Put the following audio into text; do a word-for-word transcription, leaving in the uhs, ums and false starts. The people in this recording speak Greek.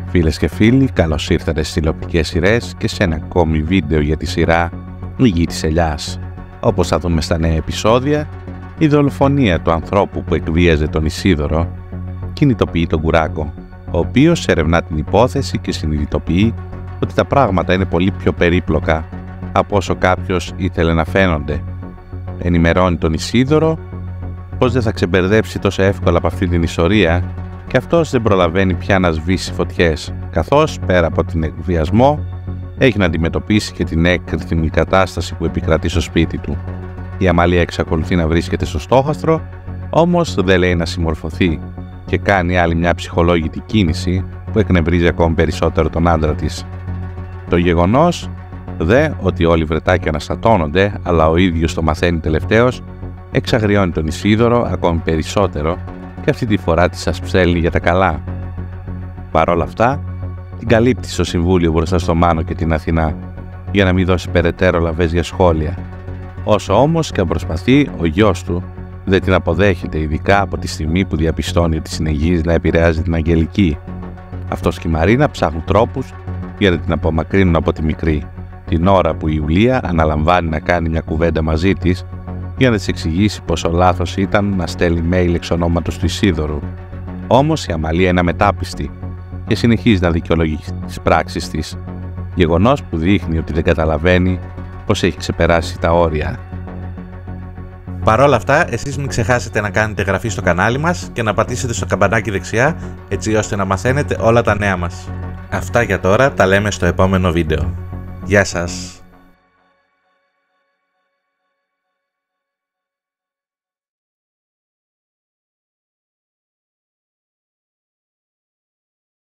Φίλες και φίλοι, καλώς ήρθατε στις τηλεοπτικές σειρές και σε ένα ακόμη βίντεο για τη σειρά «Η Γη της Ελιάς». Όπως θα δούμε στα νέα επεισόδια, η δολοφονία του ανθρώπου που εκβίαζε τον Ισίδωρο κινητοποιεί τον Κουράκο, ο οποίος ερευνά την υπόθεση και συνειδητοποιεί ότι τα πράγματα είναι πολύ πιο περίπλοκα από όσο κάποιος ήθελε να φαίνονται. Ενημερώνει τον Ισίδωρο πως δεν θα ξεμπερδέψει τόσο εύκολα από αυτή την ιστορία και αυτός δεν προλαβαίνει πια να σβήσει φωτιές, καθώς πέρα από την εκβιασμό έχει να αντιμετωπίσει και την έκρηθμη κατάσταση που επικρατεί στο σπίτι του. Η Αμαλία εξακολουθεί να βρίσκεται στο στόχαστρο, όμως δεν λέει να συμμορφωθεί και κάνει άλλη μια ψυχολόγητη κίνηση που εκνευρίζει ακόμη περισσότερο τον άντρα της. Το γεγονός δε ότι όλοι οι Βρετάκοι αναστατώνονται, αλλά ο ίδιος το μαθαίνει τελευταίος, εξαγριώνει τον Ισίδωρο ακόμη περισσότερο και αυτή τη φορά της ασψέλνει για τα καλά. Παρ' όλα αυτά, την καλύπτει στο συμβούλιο μπροστά στο Μάνο και την Αθηνά για να μην δώσει περαιτέρω λαβές για σχόλια. Όσο όμως και αν προσπαθεί, ο γιος του δεν την αποδέχεται, ειδικά από τη στιγμή που διαπιστώνει ότι συνεχίζει να επηρεάζει την Αγγελική. Αυτός και η Μαρίνα ψάχνουν τρόπους για να την απομακρύνουν από τη μικρή, την ώρα που η Ιουλία αναλαμβάνει να κάνει μια κουβέντα μαζί της για να της εξηγήσει πως ο λάθος ήταν να στέλνει mail εξ ονόματος του Ισίδωρου. Όμως η Αμαλία είναι αμετάπιστη και συνεχίζει να δικαιολογεί τις πράξεις της, γεγονός που δείχνει ότι δεν καταλαβαίνει πως έχει ξεπεράσει τα όρια. Παρ' όλα αυτά, εσείς μην ξεχάσετε να κάνετε εγγραφή στο κανάλι μας και να πατήσετε στο καμπανάκι δεξιά, έτσι ώστε να μαθαίνετε όλα τα νέα μας. Αυτά για τώρα, τα λέμε στο επόμενο βίντεο. Γεια σας!